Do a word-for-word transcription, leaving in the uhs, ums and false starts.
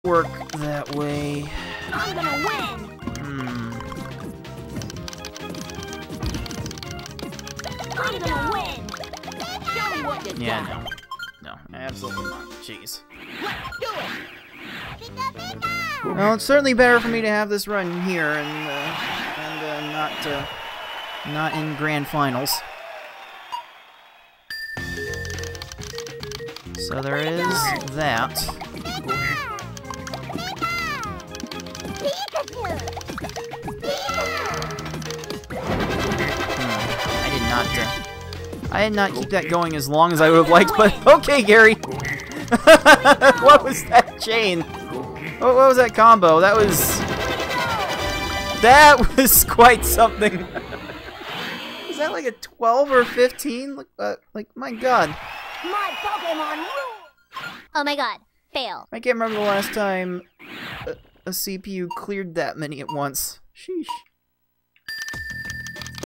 work that way. I'm gonna win. Hmm. I'm gonna win. Show me what you Yeah, got. no. No, absolutely not. Jeez. Let's do it. Well, it's certainly better for me to have this run here and, uh, and uh, not, uh, not in grand finals. So there is that. Hmm. I did not, uh, I did not keep that going as long as I would have liked, but okay, Gary. What was that chain? What, what was that combo? That was... That was quite something. Was that like a twelve or fifteen? Like, uh, like my god. My Pokemon rule. Oh my god. Fail. I can't remember the last time a, a C P U cleared that many at once. Sheesh.